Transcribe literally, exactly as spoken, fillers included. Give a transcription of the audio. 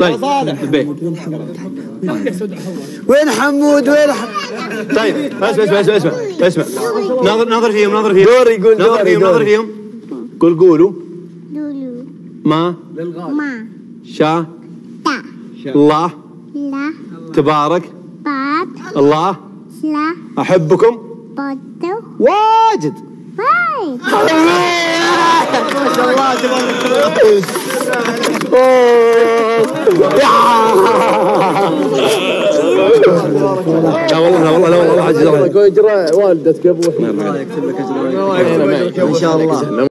طيب البيت. وين حمود وين ح... طيب اسمع اسمع اسمع اسمع اسمع ناظر ناظر فيهم ناظر فيهم دور يقول ناظر دور فيهم ناظر فيهم. قول قولوا. لولو ما ما شاء تا الله لا تبارك بات الله لا أحبكم باتو واجد. باي ما شاء الله تبارك لا والله لا والله لا والله عزيز الله يجرى والدتك يا ابو الله يكتب لك اجر ان شاء الله.